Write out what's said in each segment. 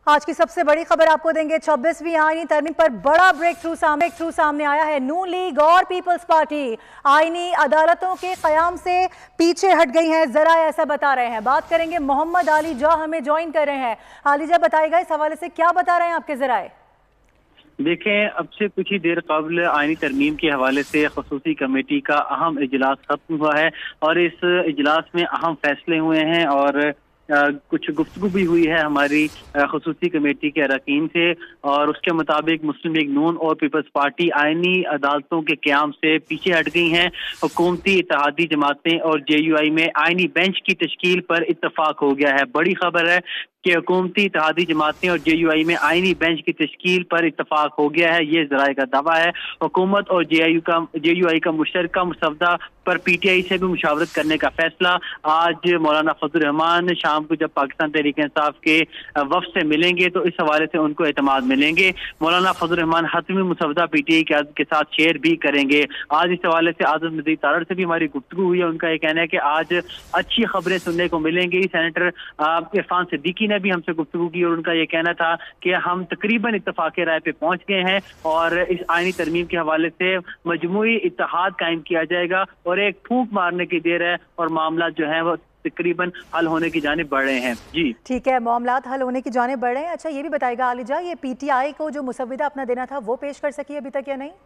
आज की सबसे बड़ी खबर आपको देंगे। 26वीं आईनी तरमीम पर बड़ा ब्रेक थ्रू सामने आया है। नून लीग और पीपल्स पार्टी आईनी अदालतों के कयाम से पीछे हट गई हैं, जरा ऐसा बता रहे हैं। बात करेंगे, मोहम्मद अली जा हमें ज्वाइन कर रहे हैं। अली जा, बताएगा इस हवाले से क्या बता रहे हैं आपके जराए? देखें, अब से कुछ ही देर कबल आईनी तरमीम के हवाले से खसूसी कमेटी का अहम इजलास खत्म हुआ है और इस इजलास में अहम फैसले हुए हैं और कुछ गुफ्तगू भी हुई है हमारी खसूसी कमेटी के अरकान से। और उसके मुताबिक मुस्लिम लीग नून और पीपल्स पार्टी आईनी अदालतों के क़याम से पीछे हट गई हैं। हुकूमती इत्तेहादी जमातें और JUI में आईनी बेंच की तश्कील पर इत्तफाक हो गया है। बड़ी खबर है कि हुकूमती इत्तेहादी जमातें और JUI में आईनी बेंच की तश्कील पर इत्तफाक हो गया है, ये ज़राए का दावा है। हुकूमत और JUI का मुश्तरका मसवदा पर PTI से भी मुशावरत करने का फैसला। आज मौलाना फजल रहमान शाम को जब पाकिस्तान तहरीक इंसाफ के वफ्द से मिलेंगे तो इस हवाले से उनको एतमाद मिलेंगे। मौलाना फजल रहमान हतमी मुसवदा PTI के साथ शेयर भी करेंगे। आज इस हवाले से आज़म नज़ीर तारड़ से भी हमारी गुफ्तगू हुई है। उनका ये कहना है कि आज अच्छी खबरें सुनने को मिलेंगी। सेनेटर इरफान सिद्दीकी ने भी हमसे गुफ्तगू की और उनका ये कहना था कि हम तकरीबन इत्तफाक़ राय पे पहुंच गए हैं और इस आईनी तरमीम के हवाले से मजमूई इत्तेहाद कायम किया जाएगा और एक फूंक मारने की देर है और मामला जो है वो तकरीबन हल होने की जानिब बढ़ रहे हैं। जी ठीक है, मामलात हल होने की जानिब बढ़ रहे हैं। अच्छा, ये भी बताएगा आलिजा, ये PTI को जो मुसव्विदा अपना देना था वो पेश कर सकी अभी तक या नहीं?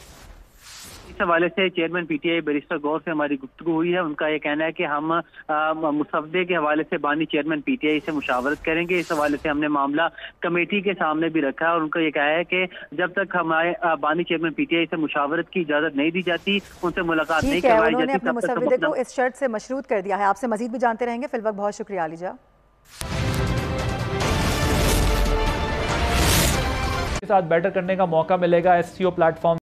इस हवाले से चेयरमैन PTI बैरिस्टर गौर से हमारी गुफ्तगू हुई है। उनका ये कहना है कि हम मुसवदे के हवाले से बानी चेयरमैन PTI से मुशावरत करेंगे। इस हवाले से हमने मामला कमेटी के सामने भी रखा है और उनका ये कहा है कि जब तक हमारे बानी चेयरमैन PTI से मुशावरत की इजाजत नहीं दी जाती, उनसे मुलाकात नहीं करवाई जाती, अपने मुसव्विदे को इस शर्त से मशरूत कर दिया है। आपसे मजीद भी जानते रहेंगे। फिलहाल बहुत शुक्रिया आलिजा। साथ बेटर करने का मौका मिलेगा SCO प्लेटफॉर्म